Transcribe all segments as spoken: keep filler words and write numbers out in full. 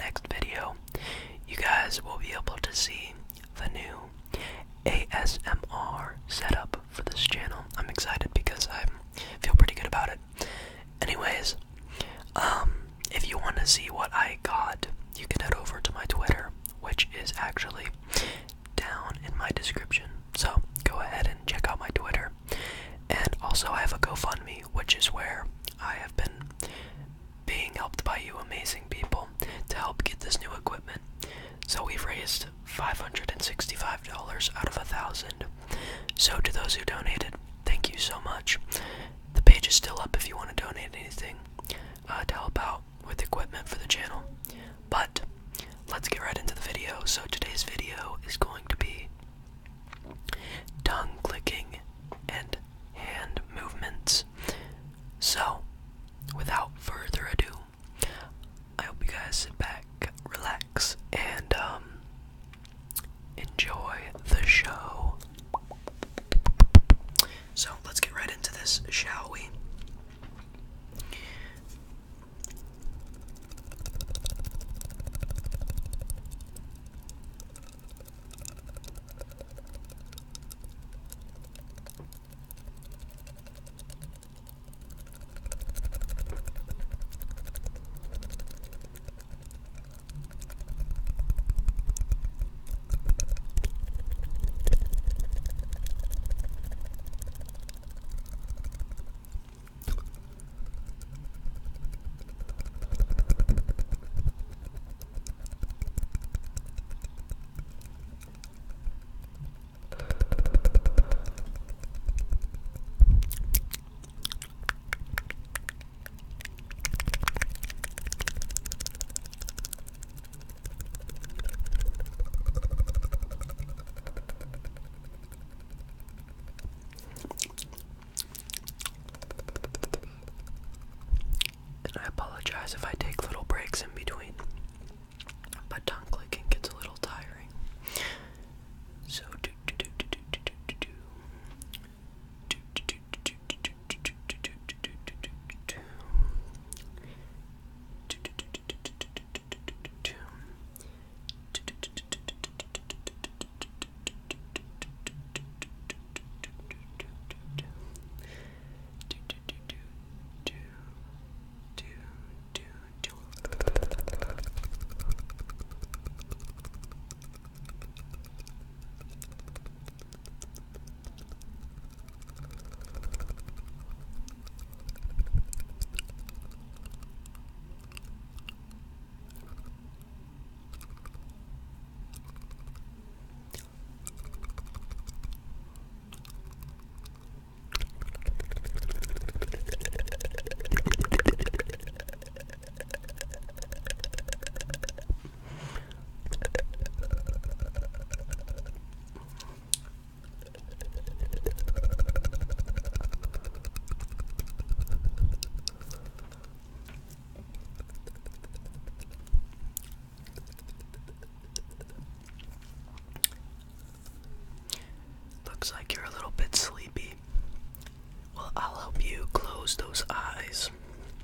next video, you guys will be able to see the new A S M R setup for this channel. I'm excited because I feel pretty good about it. Anyways, um, if you want to see what I got, you can head over to my Twitter, which is actually down in my description. So go ahead and check out my Twitter. And also I have a GoFundMe, which is where I have been being helped by you amazing people to help get this new equipment. So we've raised five hundred sixty-five dollars out of a thousand. So to those who donated, thank you so much. The page is still up if you want to donate anything uh, to help out with equipment for the channel. But let's get right into the video. So today's video is going to be tongue clicking and hand movements. So without further ado, I hope you guys sit back, relax, and um, enjoy the show. So let's get right into this, shall we? I apologize if I take little breaks in between, but tongue clicking gets a little tiring. So do do do do do do do do do do do do do do do do do do Looks like you're a little bit sleepy. Well, I'll help you close those eyes.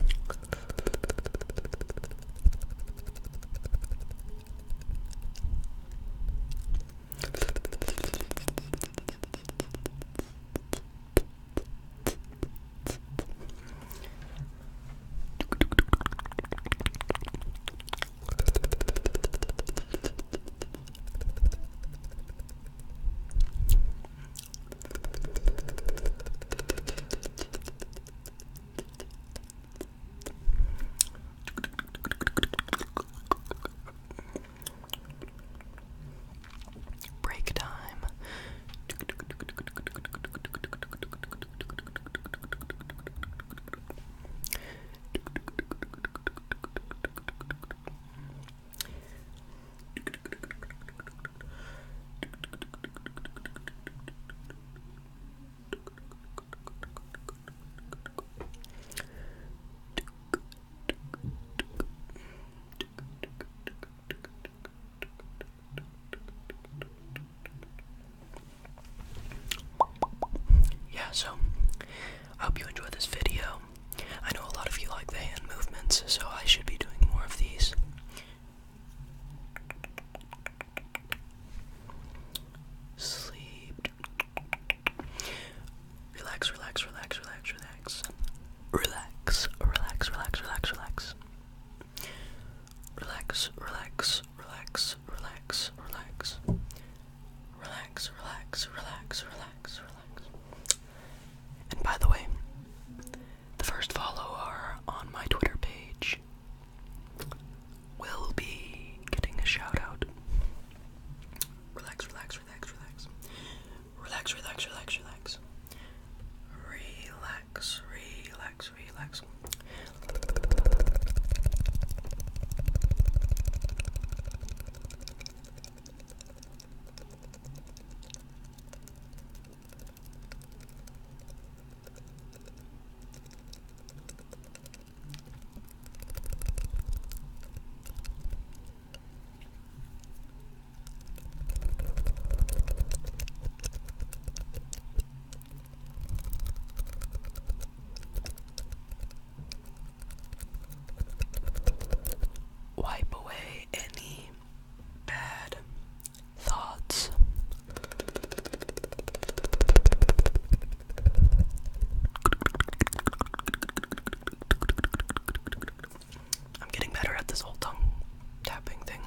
Break time. So, I hope you enjoyed this video. I know a lot of you like the hand movements, so I should be doing more of these. relax, relax, relax, relax, relax, relax, relax, relax, relax, relax. And by the way, the first follower on my Twitter page will be getting a shout out. Relax, relax, relax, relax. Relax, relax, relax, relax. Relax, relax, relax. Wipe away any bad thoughts. I'm getting better at this whole tongue tapping thing.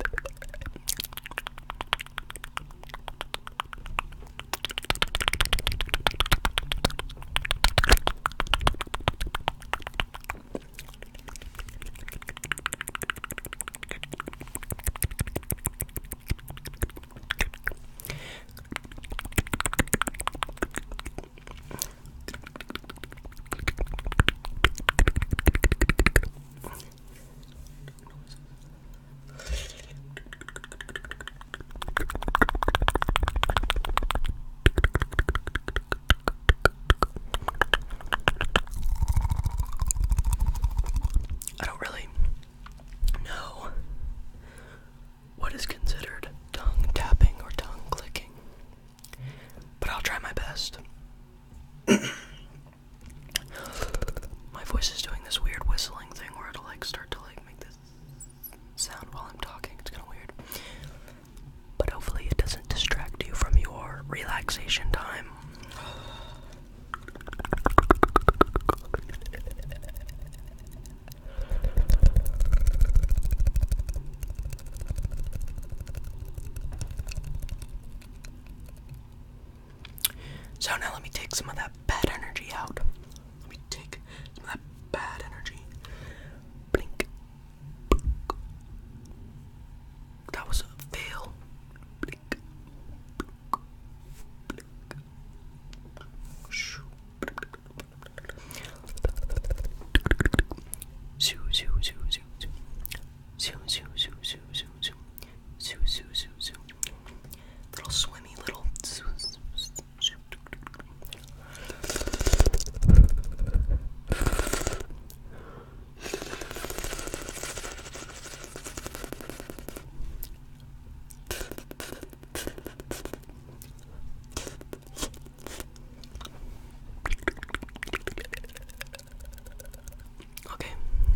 I don't really know what is considered tongue tapping or tongue clicking, but I'll try my best. My voice is doing this weird whistling thing where it'll like start to like make this sound while I'm talking. It's kind of weird, but hopefully it doesn't distract you from your relaxation time. So now let me take some of that bad energy out. Let me take some of that bad energy. Blink. That was a fail. Blink. Blink. Shoo. Zoo, zoo, zoo, zoo, zoo. Zoo, zoo, zoo, zoo, zoo, zoo. Zoo, zoo, zoo, zoo. Little swimmy little zoo, zoo, zoo. Okay.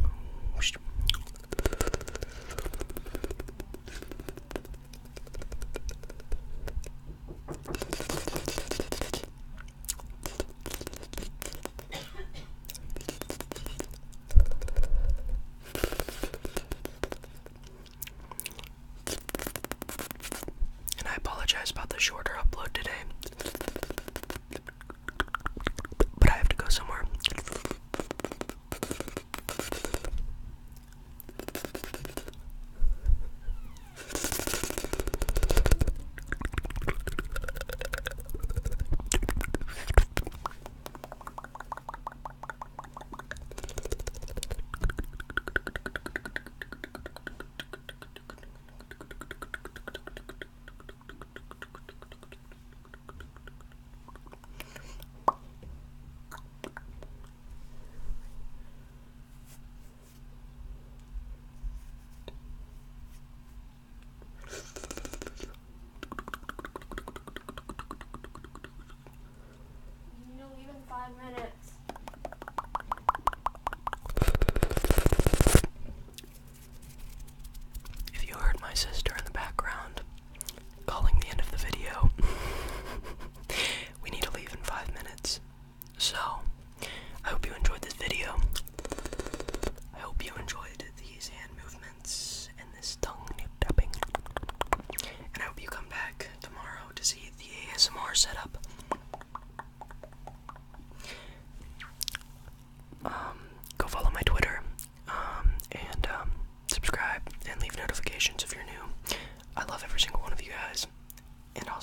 And I apologize about the shorter upload today, but I have to go somewhere.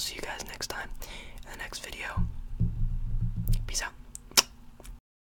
see you guys next time in the next video.